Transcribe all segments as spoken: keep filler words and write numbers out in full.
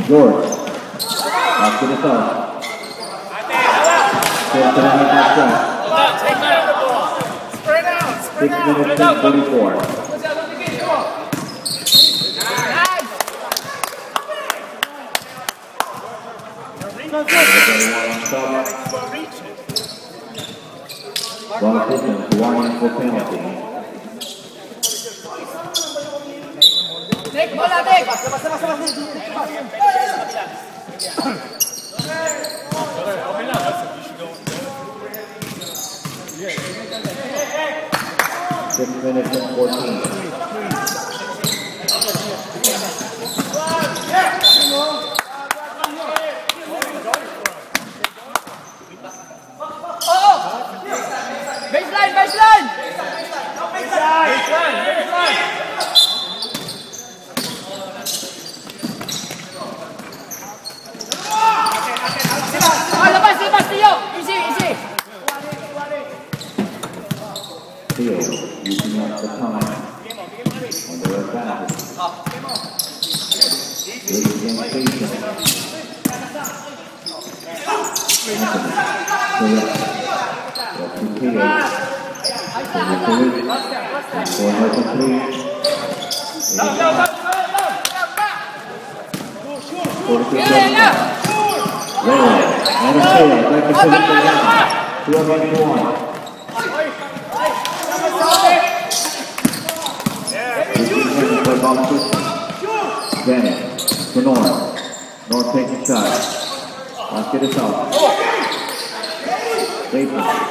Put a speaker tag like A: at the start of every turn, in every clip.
A: George. Back to the top. Still to the half shot. Six minutes and forty-four. Ball Pigeons, warning for penalty.
B: Nick, bola, Nick!
A: Six minutes and fourteen.
B: Baseline, baseline!
C: Baseline, baseline!
B: Ah, labas, labas, Tio! Easy, easy!
A: Theo using up the time on the advantage. Ladies and patience. Anthony, correct. To Theo. For her complete. Railway, and a fail, back to Philip two against one. Bennett to North. North takes a shot. Let's get us out. Bateman.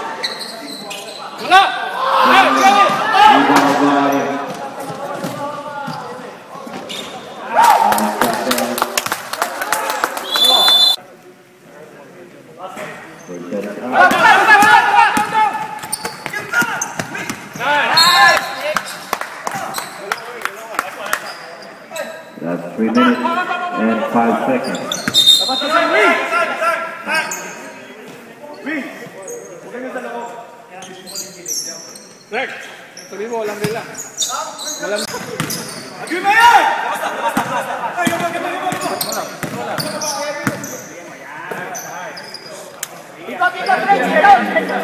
A: That's three minutes and five seconds.
C: Next, sabihin mo, walang nila. Walang... Agyo na yan! Ay, gaba, gaba, gaba, gaba!
B: Ikot, ikot, Rich! Down!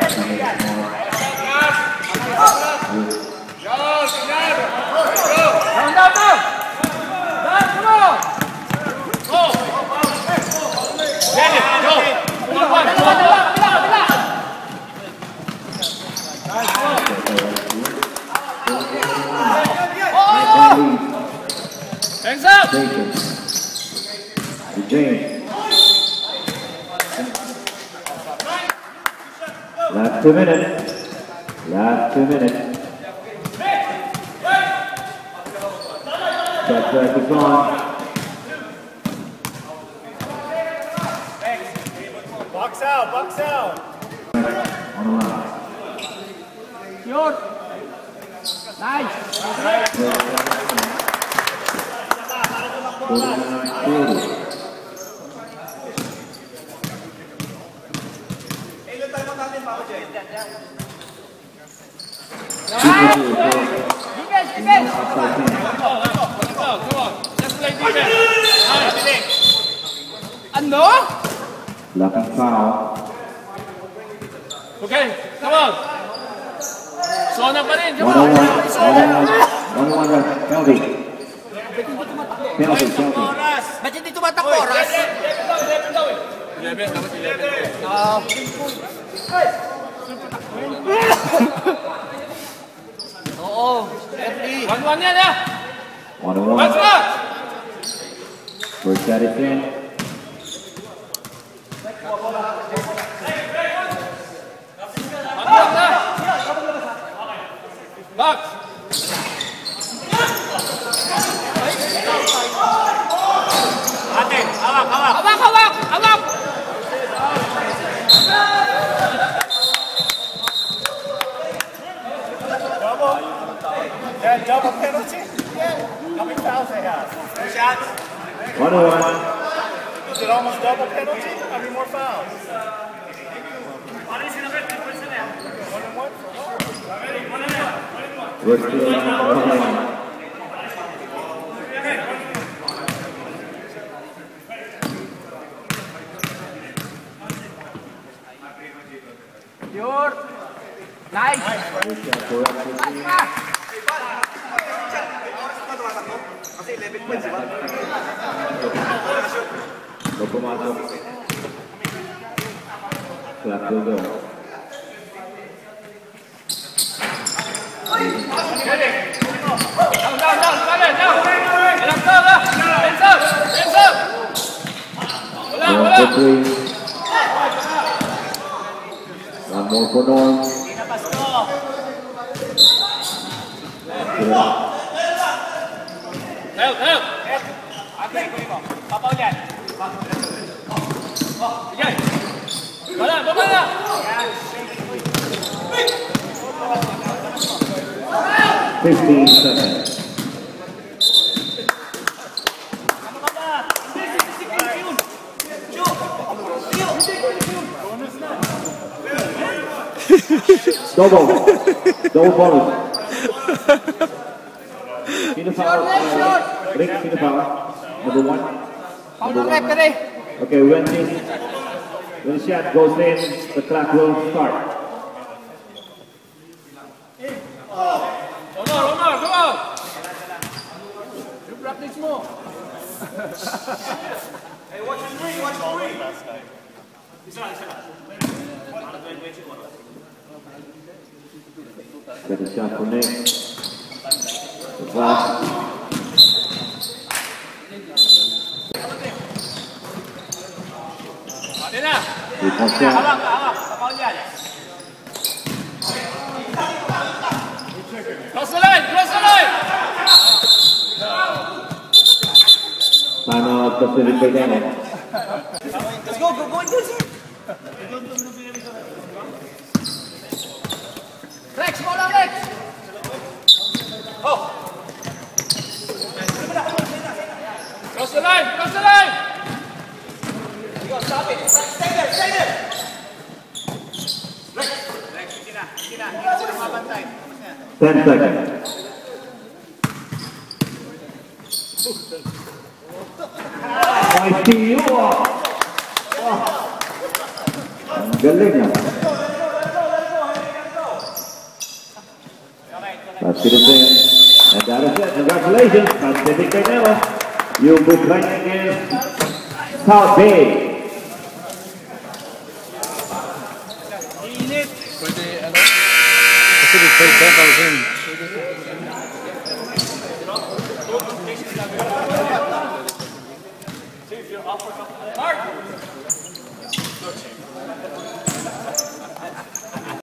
B: Down, down, down! Down, come on! Go! Get it, go! Dalawa, dalawa, kabila, kabila! Hands up!
A: James. Last two minutes. Last two minutes. Shot track is on.
C: Box out, box out.
A: On the line.
B: Yun! Nice!
A: forty-nine forty.
B: Nice! Defense, defense! Ano?
A: Lucky foul.
C: Okay, come on. Sona pa rin, come
A: one
C: on.
A: oh one. one oh one run. Penalty. Penalty, penalty.
B: Ba't hindi tumatakbo, Ras?
C: eleven, dapat eleven.
B: Oo, Ernie.
C: one one yan, ha?
A: one oh one.
C: Let's go!
A: First shot is in.
C: Box! Ate, hawak, hawak!
B: Hawak, hawak! Hawak!
C: Double. Yeah, double penalty. How many fouls they have? Two shots.
A: one oh one.
C: Is it almost double penalty? How many more fouls? One and one?
A: We're still on one oh one. shot for F
C: Kasi eleven points, diba?
A: Bago pumasok. Clock will go.
B: Down, down, down, down, down. Hands up, hands up, hands up. Wala,
A: One
B: wala.
A: for three. One more for Norm.
B: Help, help. Okay, papa ulit. Bigay. Wala, baba na.
A: Fifteen seconds. Double. Double bonus. Sino foul? Rick, sino foul? Number one? Number one. Okay, when this when the shot goes in, the clock will start.
B: Omar, Omar, come on. You practice more.
C: Hey, watch the screen, watch the screen. Isa, isa.
A: Get a shot for Nick. The flash.
B: Ate na.
A: Three-point shot.
B: Hawak, hawak. Papa ulit. Cross the line, cross the line.
A: Time out, Pacific Bay Demo.
C: Let's go, go, go into it.
B: Rex, bola Rex. Oh. Cross the line, cross the line.
C: You gotta stop it. Stay there, stay there. Rex. Rex, hindi na, hindi na. Hindi na sila mabantay.
A: Ten seconds. Nice to you. Wow. Ang galing ah. That's it in. And that is it. Congratulations, Pacific Bay Demo. You'll be playing against South Bay.
D: Pwede, ano? Pacific Bay Dental win.
C: See if you're up for a couple.